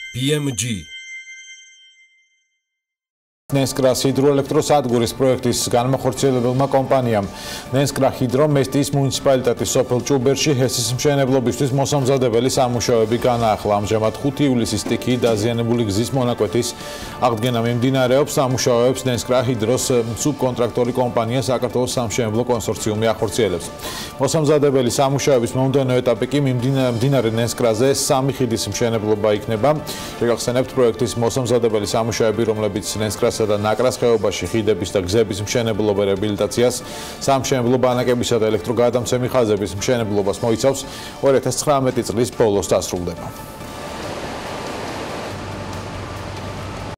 BMG ნენსკრას ჰიდროელექტროსადგურის პროექტის განმახორციელებელმა კომპანიამ ნენსკრა ჰიდრო მესტიის მუნიციპალიტეტის სოფელ ჭუბერში ჰესის მშენებლობისთვის მოსამზადებელი სამუშაოები განაახლა. ამჟამად 5 ივლისის სტიქიით დაზიანებული გზის მონაკვეთის აღდგენა მიმდინარეობს. სამუშაოებს ნენსკრა ჰიდროს სუბკონტრაქტორი კომპანია საქართველოს სამშენებლო კონსორციუმი ახორციელებს. მოსამზადებელი სამუშაოების მომდევნო ეტაპი კი მიმდინარე ნენსკრაზე 3 ხიდის მშენებლობა იქნება. შეგახსენებთ პროექტის მოსამზადებელი სამუშაოები, რომლებიც ნენსკრას და ნაკრას ხეობაში ხიდების და გზების მშენებლობა რეაბილიტაციას, სამშენებლო ბანაკებისა და ელექტროგადამცემი ხაზების მშენებლობას მოიცავს 2019 წლის ბოლოს დასრულდება.